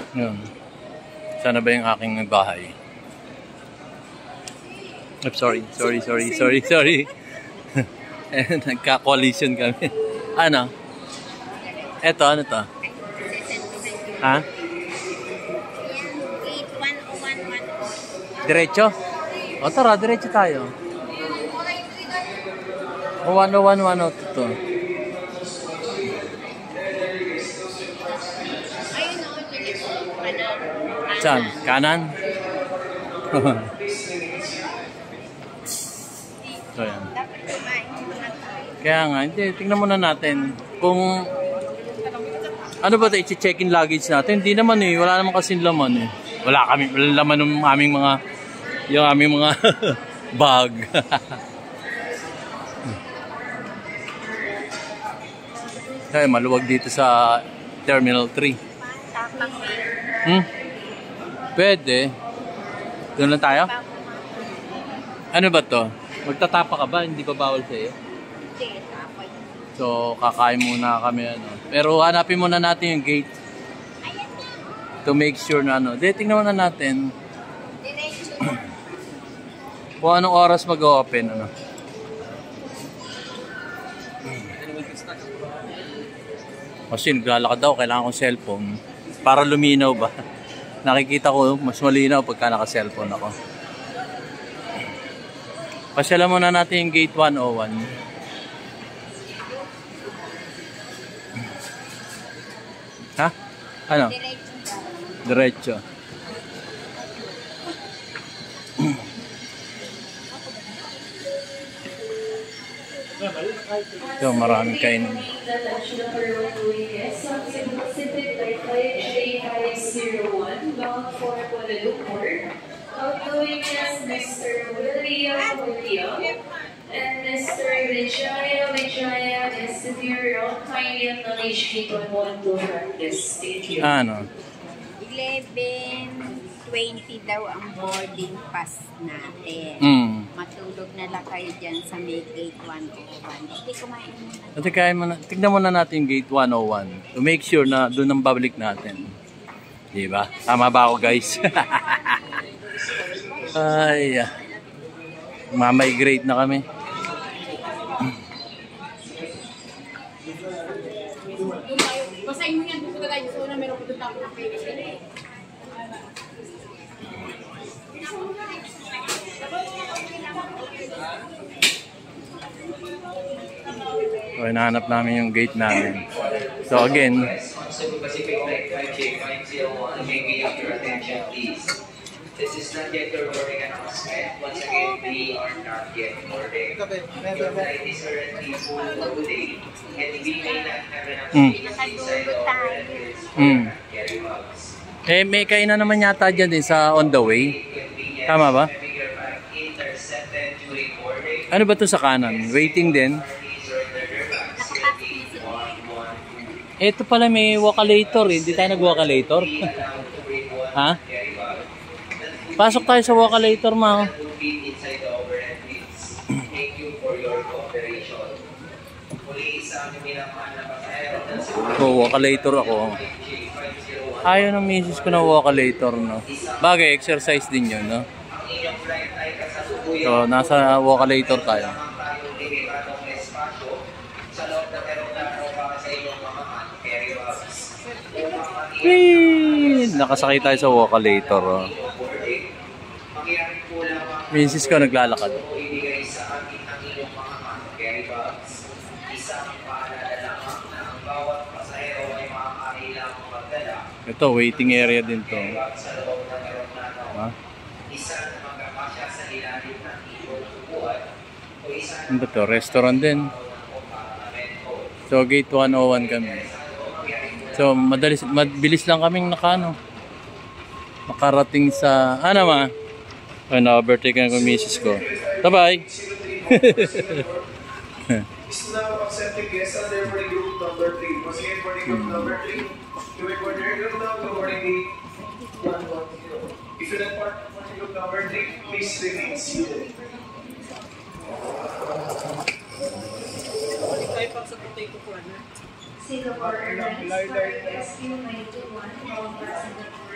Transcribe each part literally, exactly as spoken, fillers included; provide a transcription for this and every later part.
Yun. Sana ba yung aking bahay? I'm sorry, sorry, sorry, sorry, sorry. Nagka-collision kami. Ano? Eto, ano to? Ha? Diretso? O tara, diretso tayo. O one oh one, one oh two to. Saan? Kanan? So yan. Kaya nga, hindi, tingnan muna natin kung ano ba ito, i-check-in luggage natin. Hindi naman eh, wala naman kasing laman eh. Wala kami, wala laman ng aming mga, yung aming mga bag. Kaya maluwag dito sa Terminal three. Hmm? Pwede. Doon lang tayo? Ano ba to? Magtatapa ka ba? Hindi pa bawal sa'yo? So, kakain muna kami. Ano. Pero hanapin muna natin yung gate. To make sure na ano. Di, tingnan muna natin. Kung anong oras mag-open. Ano. Kasi naglalakad daw. Kailangan kong cellphone. Para luminaw ba? Nakikita ko mas malinaw pagka naka-cellphone ako. Pasyalan muna natin yung gate one oh one. Ha? Ano? Diretso. Ito, maraming kainin. Outgoing is Mister William William and Mister Vijaya Vijaya is Superior. Kindly acknowledge gate one one two from this stage. Ano? eleven twenty daw ang boarding pass natin. Mm. Matulog na lang kayo dyan sa may gate one oh one. Hindi kumain muna. Kasi kaya muna, tignan muna natin yung gate one oh one to make sure na doon ang babalik natin. Diba? Tama ba ako, guys? Ay, ah. Ma-migrate na kami. Basahin mo yan, pupunta tayo sa una, meron pupunta ako ng pwede. So, hinahanap namin yung gate namin. So, again, this is not yet your boarding announcement. Once again, we are not yet boarding. Your flight is currently full for today, and we may not have enough space inside the operators mm. carry bags. Eh, may kainan naman yata dyan din sa on the way. Tama ba? Ano ba to sa kanan? Waiting din? Ito pala may walkalator eh. Hindi tayo nag-walkalator. Ha? Pasok tayo sa walkalator, ma. Oh, walkalator ako. Ayaw ng misis ko na walkalator, no? Bagay, exercise din yun, no? So, nasa walkalator tayo. Whee! Nakasakay tayo sa walkalator, oh. Misis ko naglalakad. Ito, waiting area din to. Ha? Ano ba to? Restaurant din. So, gate one oh one kami. So, madalis, mabilis lang kaming nakano. Makarating sa... Ano ma? Ay, na-overtake na ko misis ko. Bye-bye! Is now accepting guests under boarding group number three. Once again, boarding group number three. To report your group now to boarding gate one one zero. If you depart boarding group number three, please remain seated. Singapore Airlines Flight S Q nine two one, all passengers.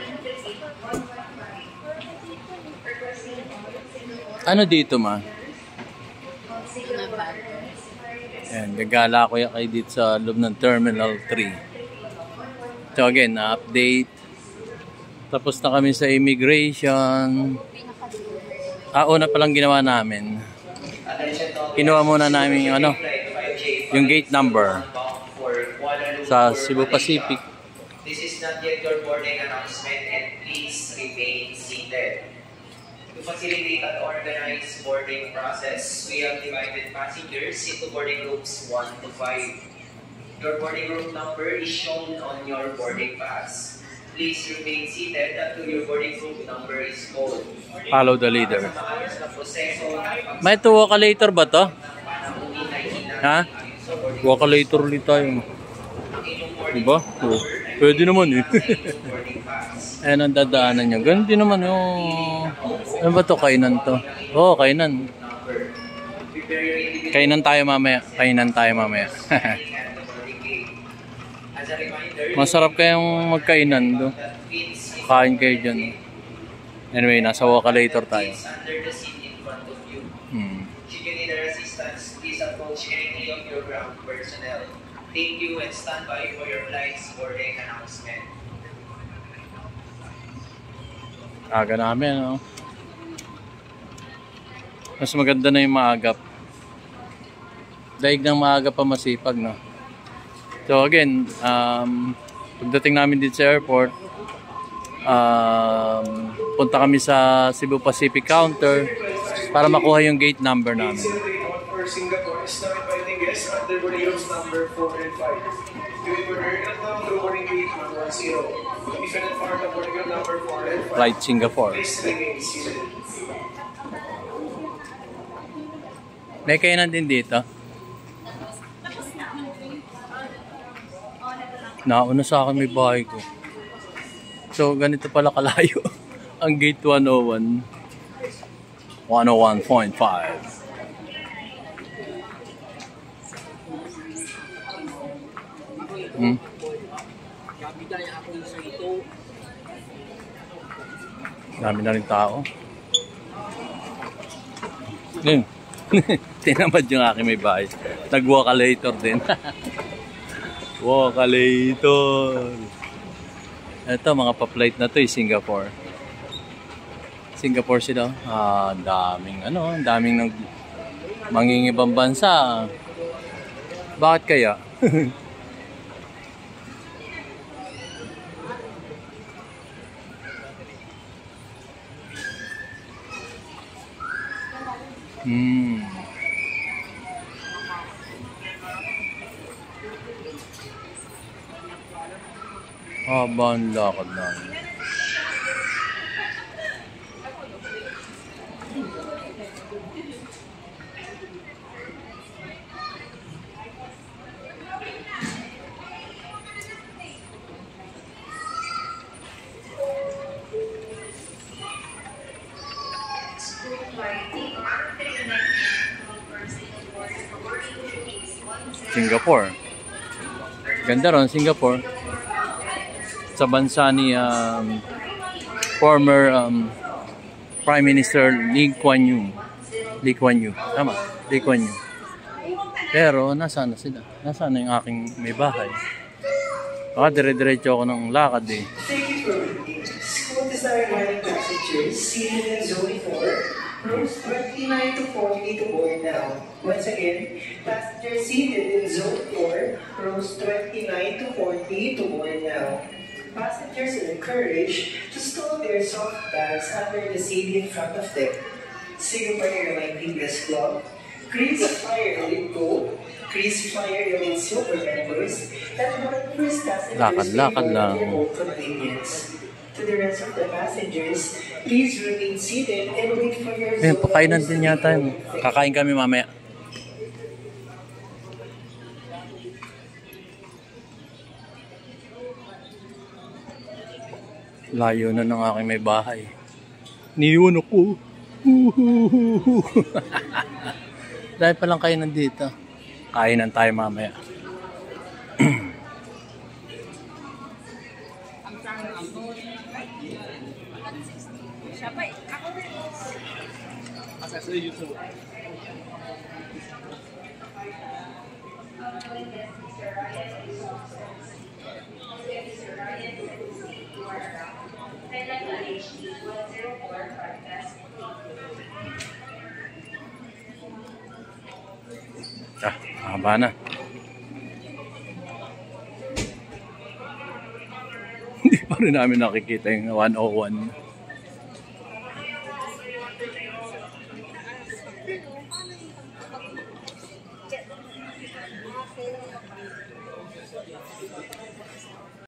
Ano dito, ma? Na bago. Ayan, gagala ko yan kayo dito sa loob ng Terminal three. So again, na-update. Tapos na kami sa immigration. Ah, una palang ginawa namin. Kinuha muna namin yung ano, yung gate number sa Cebu Pacific. This is not yet your boarding announcement and please remain seated. To facilitate an organized boarding process, we have divided passengers into boarding groups one to five. Your boarding group number is shown on your boarding pass. Please remain seated until your boarding group number is called. Follow the leader. May ito walk-a-later ba to? Ha? Walk-a-later ulit tayo. Diba? Oh, pwede naman eh. Ayan ang dadaanan nyo. Ganun din naman yung... Ano ba to? Kainan to. Oo, oh, kainan. Kainan tayo mamaya. Kainan tayo mamaya. Masarap kayong magkainan do. Kain kayo dyan. Anyway, nasa walk-a-later tayo. Hmm. Should you need assistance, please approach any of your ground personnel. Thank you and stand by for your flight's boarding announcement. Aga namin, no? Mas maganda na yung maagap. Daig ng maagap pa masipag, no? So again, um, pagdating namin dito sa airport, um, punta kami sa Cebu Pacific counter para makuha yung gate number namin. For Singapore is now inviting guests under boarding groups number four and five. You will boarding group number boarding gate one one zero. If you are part of boarding group number four and five, Flight Singapore. please remain seated. May kainan din dito. Nauna sa akin may bahay ko. So ganito pala kalayo ang gate one oh one. one oh one point five. Hmm. Dami na rin tao. Yun. Tinamad yung aking may bahay. Nag-walk-a-later din. Walk-a-later. Ito, mga pa-flight na to eh, Singapore. Singapore sila. Ah, daming ano, daming nang mangingibang bansa. Bakit kaya? Hmm. Haba ang lakad namin. Singapore. Ganda ron, Singapore. Sa bansa ni um, former um, Prime Minister Lee Kuan Yew. Lee Kuan Yew. Tama, Lee Kuan Yew. Pero, nasaan na sila? Nasaan na yung aking may bahay? Baka dire-diretso ako ng lakad eh. Thank you for waiting. School Desire Riding passengers seated in Zone four, rows twenty-nine to forty to board now. Once again, passengers seated in Zone four, rows twenty-nine to forty to board now. Passengers are encouraged to store their soft bags under the seat in front of them. Singapore Airline Fitness Club, Chris Flyer Elite Gold, Chris Flyer Elite Silver members, and members passengers Lakad-lakad lang. their own convenience. To the rest of the passengers, please remain seated and wait for your Ayan, zone pakainan din yata yun. Kakain kami mamaya. Layo na ng aking may bahay. Niiwan ako. Dahil palang kayo nandito. Kainan tayo mamaya. Siya ba? Ako rin. Ah, mahaba na. Hindi pa rin namin nakikita yung one oh one.